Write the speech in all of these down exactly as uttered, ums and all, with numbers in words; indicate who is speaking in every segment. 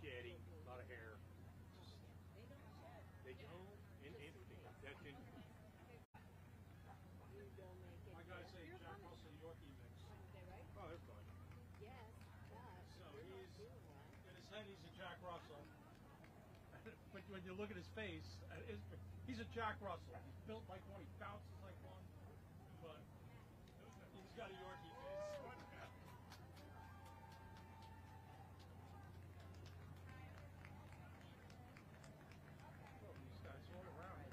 Speaker 1: shedding, a lot of hair.
Speaker 2: They don't shed.
Speaker 1: They don't. In, interesting. That's interesting.
Speaker 2: You don't make it.
Speaker 3: I gotta say,
Speaker 2: You're
Speaker 3: Jack
Speaker 2: fine.
Speaker 3: Russell Yorkie mix.
Speaker 2: They right?
Speaker 1: Oh, they're fun.
Speaker 2: Yes, but
Speaker 3: So
Speaker 2: you're not
Speaker 3: he's
Speaker 2: doing well.
Speaker 3: in his head. He's a Jack Russell, but when you look at his face, uh, his, he's a Jack Russell. He's built like one. He bounces like one, but he's got a Yorkie face. Oh, these guys all around.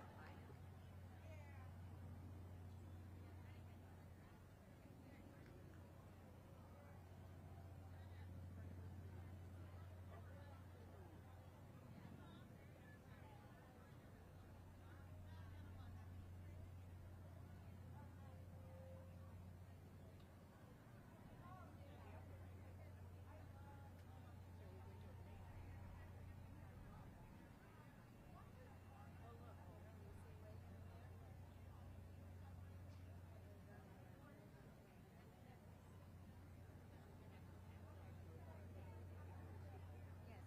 Speaker 2: Yes,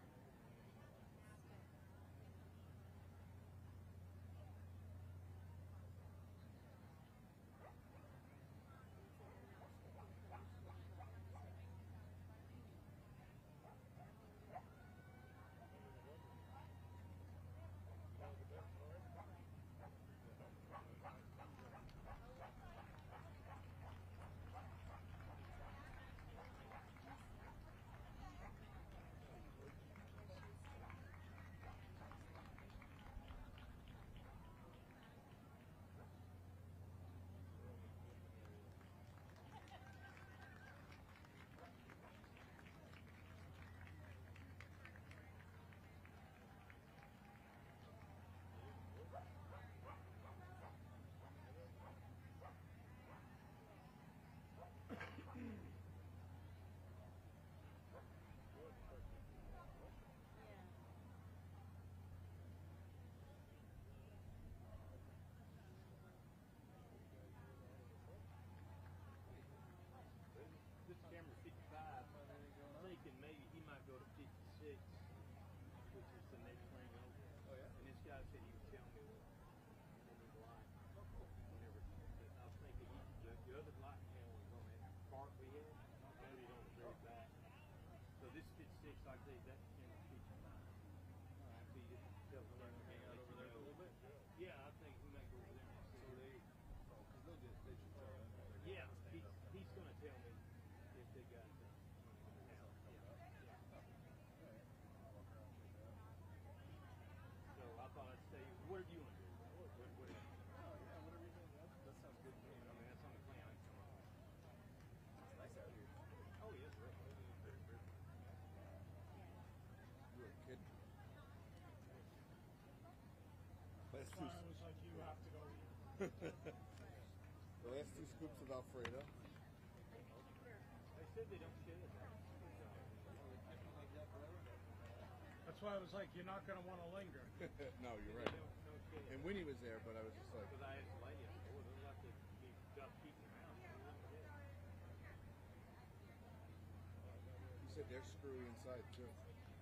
Speaker 2: yeah.
Speaker 1: This camera's fifty-five. I'm thinking maybe he might go to fifty-six, which is the next ring over.
Speaker 4: Oh, yeah?
Speaker 1: And this guy said he would tell me when he was live. Whenever I was thinking he, the, the other light camera was on that part we had, maybe on the very back. So this fifty-six, like I say, that camera's fifty-five. So you just tell them to hang out over there a little bit. Yeah, I think we might go over there.
Speaker 4: So they, oh, because they'll just, they should tell them.
Speaker 1: Yeah, he, he's going to tell me if they got the house. So I thought I'd say, what do you want to do? What, what, what,
Speaker 4: Oh, yeah, whatever you think. That, that sounds good to me.
Speaker 1: I mean, that's on the plan.
Speaker 4: It's nice out here.
Speaker 1: Oh, yes, very, very, very.
Speaker 4: You were kidding. Last
Speaker 3: That's why I
Speaker 4: two,
Speaker 3: was like, you have to go eat.
Speaker 4: the last two scoops of Alfredo.
Speaker 1: They said they don't shed it.
Speaker 3: That's why I was like, you're not going to want to linger.
Speaker 4: No, you're
Speaker 1: They
Speaker 4: right.
Speaker 1: don't, don't shed it.
Speaker 4: And Winnie was there, but I was just like,
Speaker 1: Because I asked the lady, I said, oh, they'll have to be just keeping them out. They won't shed it.
Speaker 4: you said they're screwy inside too.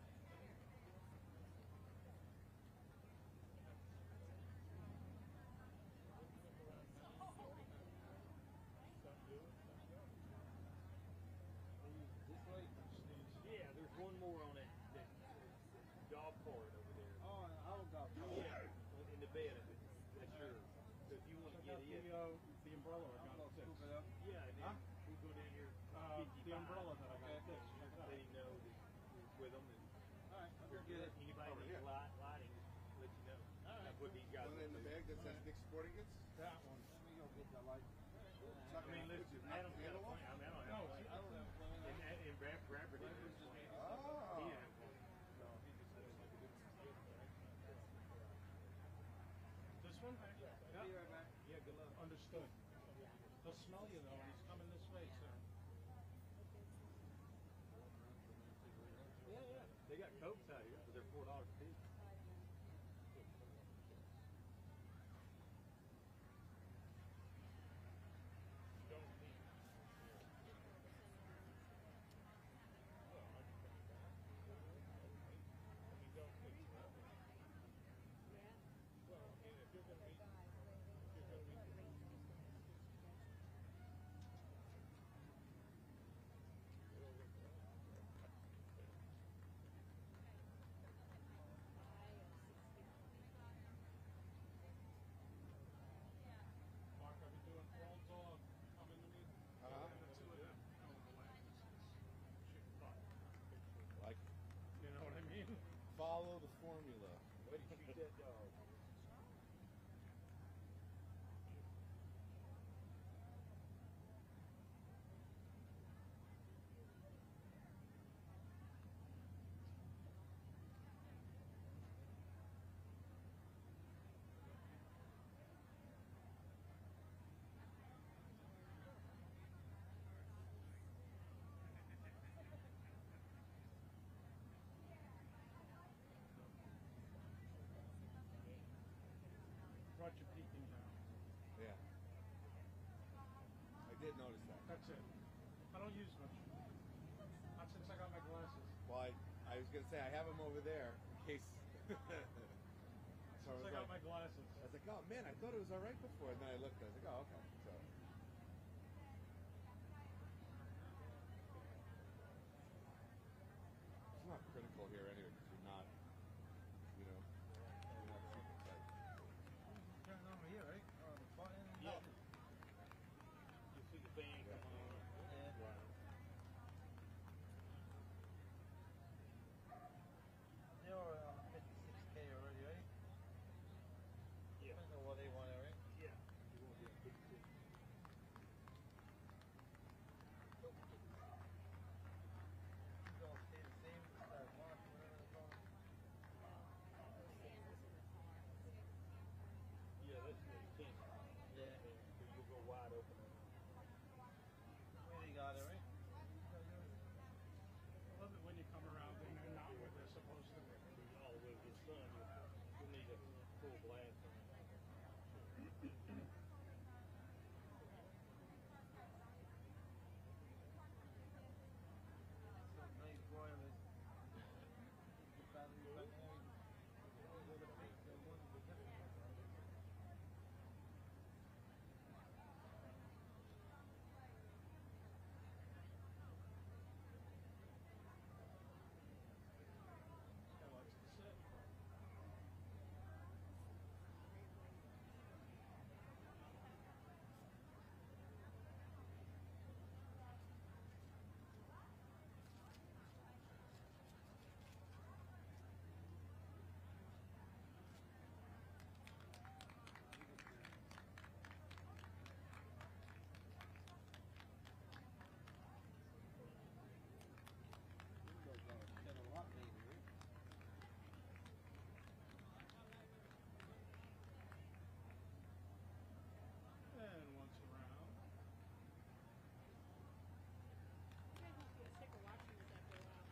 Speaker 3: This way?
Speaker 1: Yeah, there's one more on that, that, that dog cart over there.
Speaker 3: Oh, I'll go.
Speaker 1: Yeah, in the bed of it. That's yours. So if you want to get
Speaker 3: The,
Speaker 1: in,
Speaker 3: uh, the umbrella I got
Speaker 4: Scoop
Speaker 3: fixed.
Speaker 4: it up.
Speaker 1: yeah, and then
Speaker 3: Huh?
Speaker 1: we go down here.
Speaker 3: Uh,
Speaker 1: fifty-five.
Speaker 3: the umbrella that I got
Speaker 4: Okay.
Speaker 3: fixed.
Speaker 1: Let him know that you're with them and
Speaker 3: All right, I'll
Speaker 1: you're
Speaker 4: get it.
Speaker 1: Anybody
Speaker 4: Over
Speaker 1: needs
Speaker 4: here.
Speaker 1: light, lighting, just let you know.
Speaker 3: All right.
Speaker 1: That's what these guys
Speaker 4: One in the
Speaker 1: do.
Speaker 4: bag that says Nick Sporting Goods.
Speaker 3: that one.
Speaker 4: Let me go get that light.
Speaker 1: I mean, listen, Adam's got a plan. I mean, I don't have
Speaker 3: No,
Speaker 1: a plan.
Speaker 3: I don't have a plan.
Speaker 1: And, and Brad, Bradford didn't have a plan. He
Speaker 4: Oh.
Speaker 1: didn't have a plan.
Speaker 3: This one?
Speaker 1: Yeah.
Speaker 4: Be right back.
Speaker 1: Yeah, good luck.
Speaker 3: Understood. They'll smell you though, and he's coming this way, so.
Speaker 1: Yeah, yeah. They got Cokes out here, but they're four dollars a piece. Don't need.
Speaker 4: formula.
Speaker 1: Way to shoot that dog.
Speaker 3: Brought you peeking down.
Speaker 4: Yeah. I did notice that.
Speaker 3: That's it. I don't use much. Not since I got my glasses.
Speaker 4: Well, I, I was gonna say I have them over there in case. So I
Speaker 3: Since
Speaker 4: was
Speaker 3: I got
Speaker 4: like,
Speaker 3: my glasses.
Speaker 4: I was like, oh man, I thought it was all right before, and then I looked. I was like, oh okay. So. It's not critical here anyway, because you're not, you know, you're not super tight.
Speaker 5: Turn it over here, right? Oh, the button.
Speaker 1: Yeah. You see the fan come on.
Speaker 5: Yeah.
Speaker 1: Right.
Speaker 5: You're on fifty-six K already, right?
Speaker 1: Yeah.
Speaker 5: I don't know what they want, right?
Speaker 1: Yeah. You want to get big fish.
Speaker 5: These all stay the same. That one, whatever they're called.
Speaker 1: Yeah, that's the ten.
Speaker 5: Yeah.
Speaker 1: So you'll go wide open.
Speaker 5: Where they got it, right?
Speaker 3: I love it when you come around and they're not where they're supposed to be.
Speaker 1: All the way to the sun, you'll, you'll need a full blast on it.
Speaker 5: Some nice broilers. The battery back there. Those are the big, the ones with the different ones.
Speaker 3: Yeah, well, that's the sit.
Speaker 5: These are gonna shed a lot later, right?
Speaker 3: And once around.
Speaker 2: You guys must get sick of watching this after a while.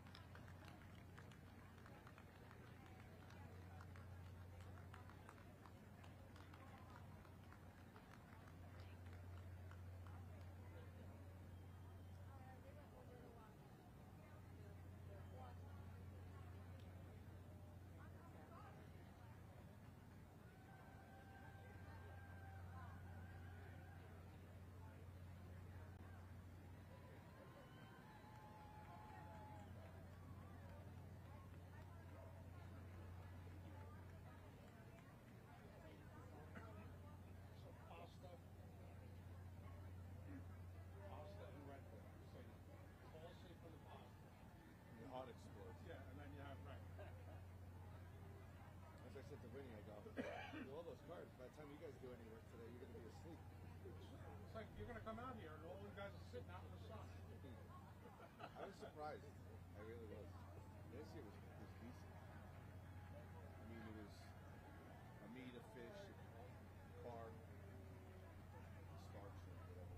Speaker 3: So pasta. Pasta and Red Bull. So you fall asleep for the pasta.
Speaker 4: The heart explodes.
Speaker 3: Yeah, and then you have right.
Speaker 4: As I said to Vinny, I go, with all those cars, by the time you guys do any work today, you're gonna be asleep.
Speaker 3: It's like you're gonna come out here and all you guys are sitting out in the sun.
Speaker 4: I was surprised. I really was. This year was, was decent. I mean, it was a meat, a fish, a carb, starch, or whatever.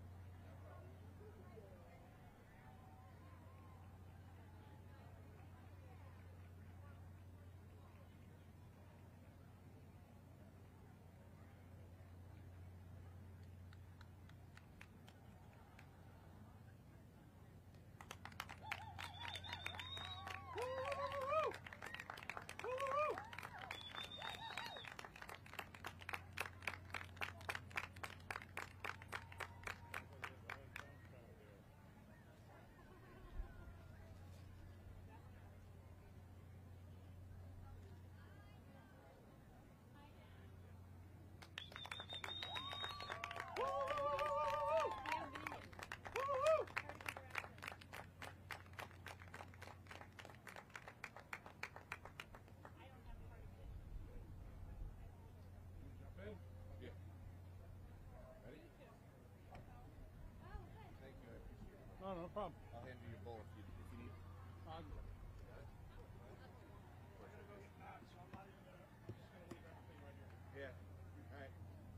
Speaker 3: no problem.
Speaker 4: I'll hand you your bowl if you if you need.
Speaker 3: Uh,
Speaker 4: Yeah. All right.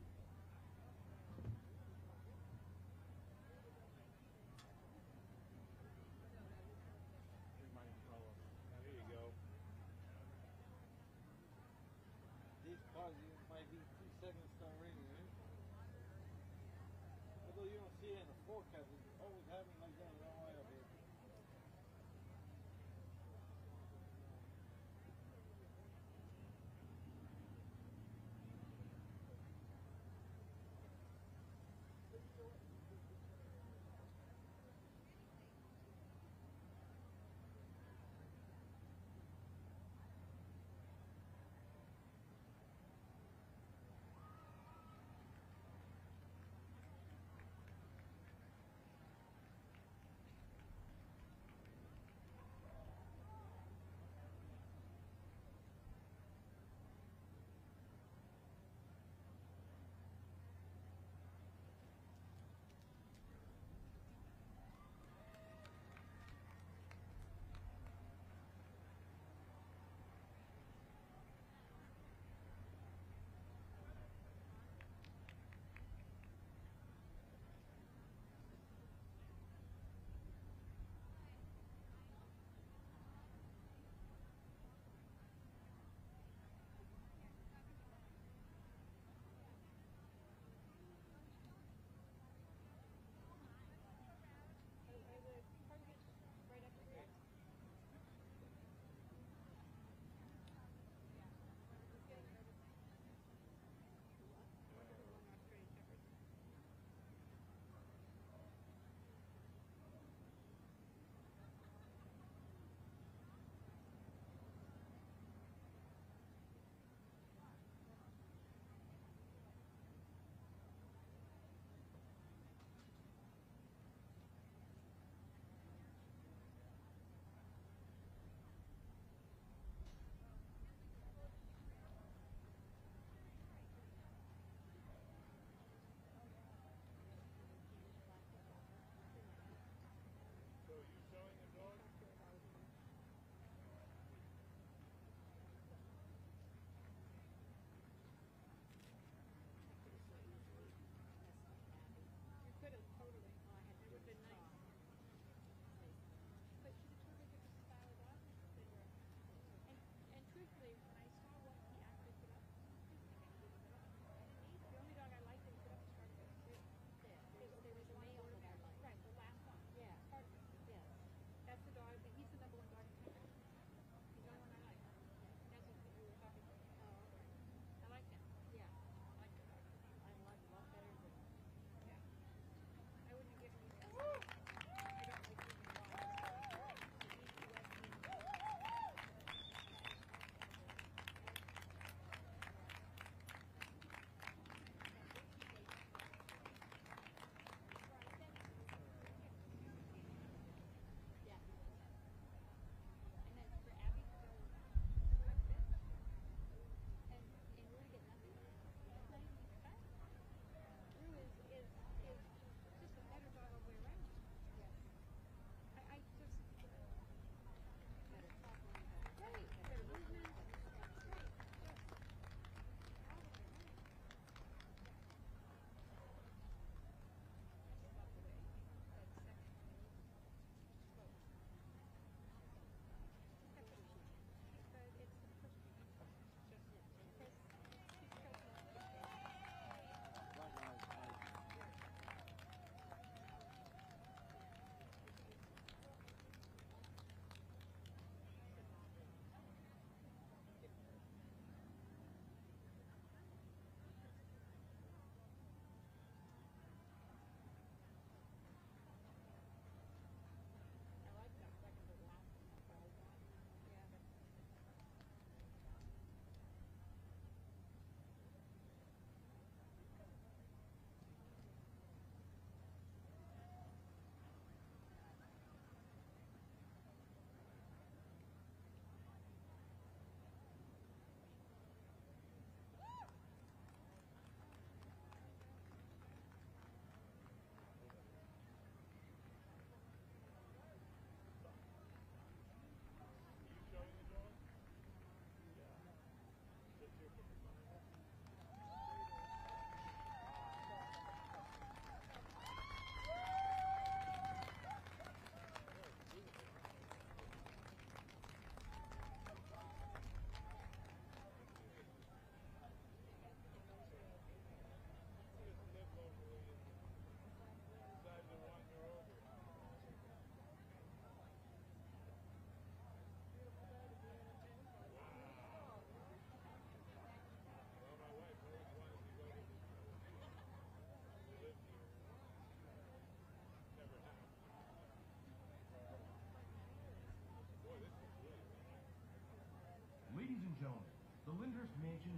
Speaker 3: here's my umbrella.
Speaker 1: There you go.
Speaker 5: These cars you might be two seconds start raining, right? Although you don't see it in the forecast, it's always happening like that. I don't know why up here.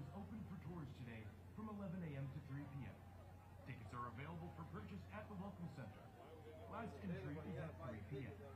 Speaker 6: open for tours today from eleven a m to three p m Tickets are available for purchase at the Welcome Center. Last entry is at three p m